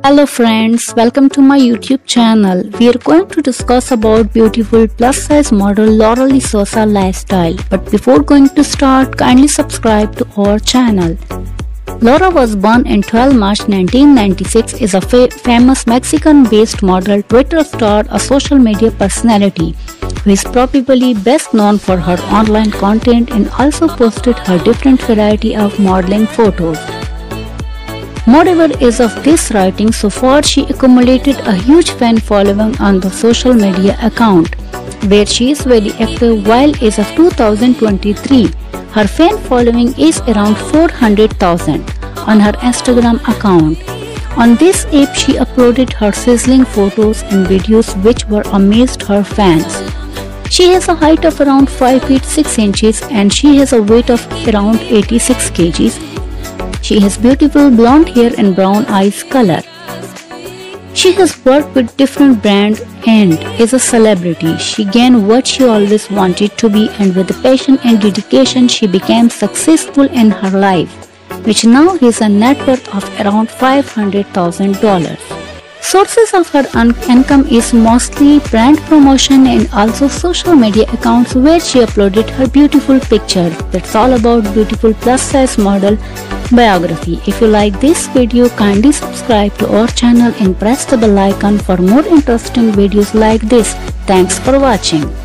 Hello friends, welcome to my YouTube channel. We are going to discuss about beautiful plus size model Laura Sosa lifestyle. But before going to start, kindly subscribe to our channel. Laura was born in 12 March 1996, is a famous Mexican-based model, Twitter star, a social media personality who is probably best known for her online content and also posted her different variety of modeling photos. Moreover, as of this writing, so far she accumulated a huge fan following on the social media account, where she is very active. While as of 2023, her fan following is around 400,000 on her Instagram account. On this app, she uploaded her sizzling photos and videos which were amazed her fans. She has a height of around 5 feet 6 inches and she has a weight of around 86 kgs. She has beautiful blonde hair and brown eyes color. She has worked with different brands and is a celebrity. She gained what she always wanted to be, and with passion and dedication she became successful in her life, which now has a net worth of around $500,000. Sources of her income is mostly brand promotion and also social media accounts where she uploaded her beautiful pictures. That's all about beautiful plus size model biography. If you like this video, kindly subscribe to our channel and press the bell icon for more interesting videos like this. Thanks for watching.